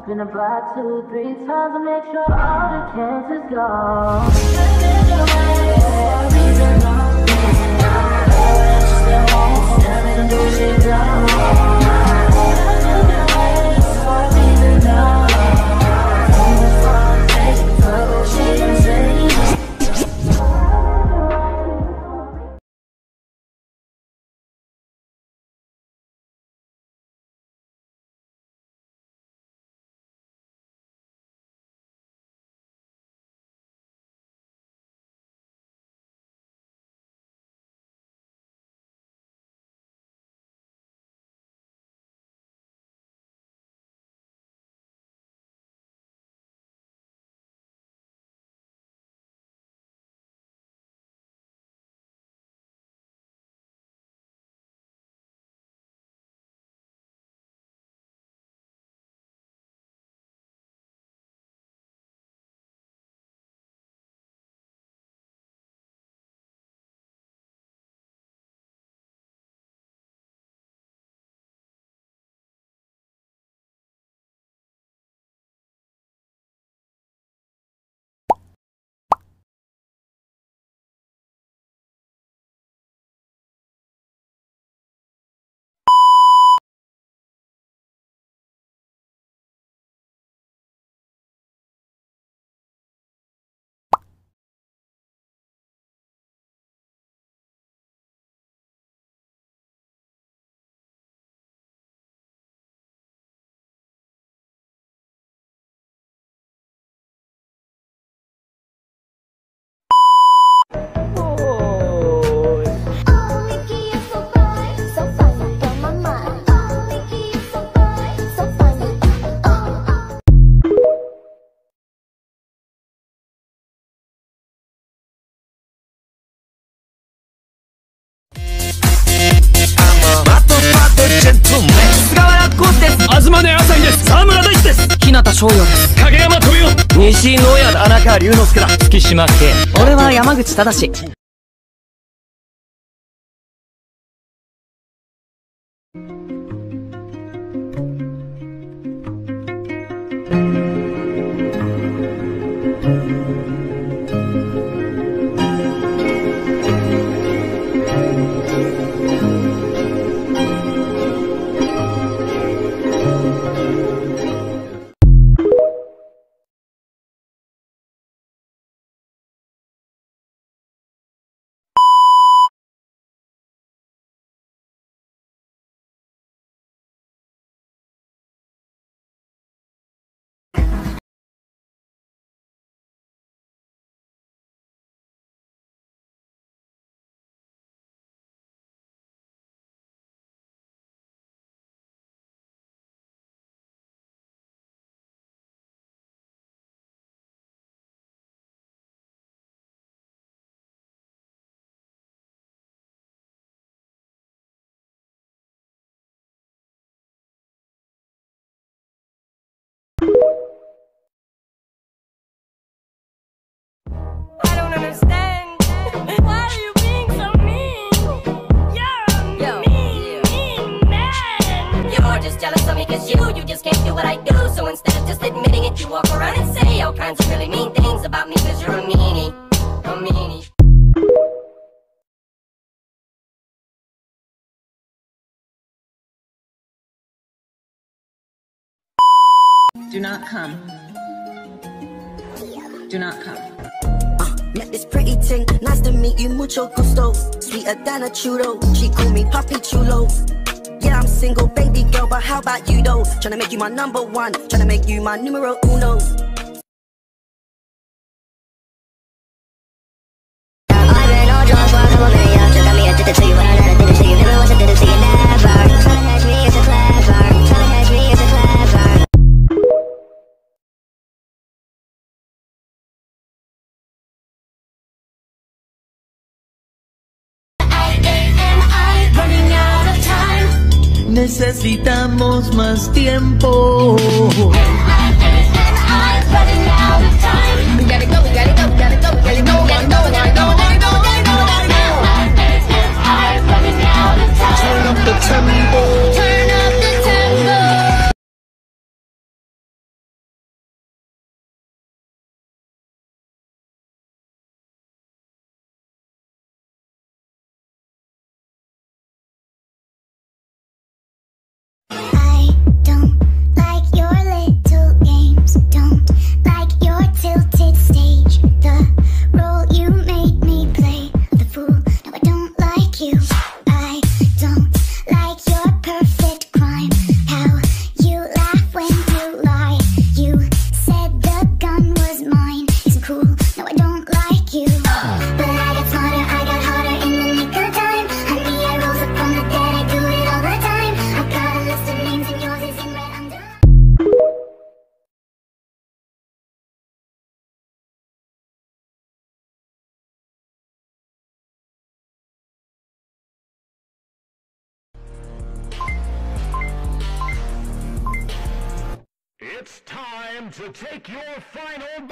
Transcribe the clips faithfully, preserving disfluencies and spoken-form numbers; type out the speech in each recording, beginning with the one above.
Spin a block two, three times to make sure all the cancers gone. 翔陽です。影山飛びよ。西野谷荒川龍之介だ。月島圭。俺は山口正。 Cause you, you just can't do what I do. So instead of just admitting it, you walk around and say all kinds of really mean things about me. Cause you're a meanie, a meanie. Do not come. Do not come. Uh, met this pretty thing, nice to meet you, mucho gusto. Sweeter than a churro, she call me Papi Chulo. Yeah, I'm single, baby girl, but how about you though? Tryna make you my number one, tryna make you my numero uno. Necesitamos más tiempo. It's time to take your final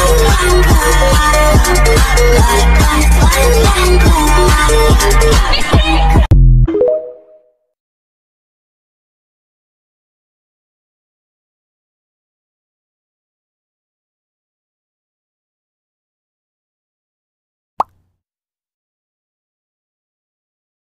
Yeah.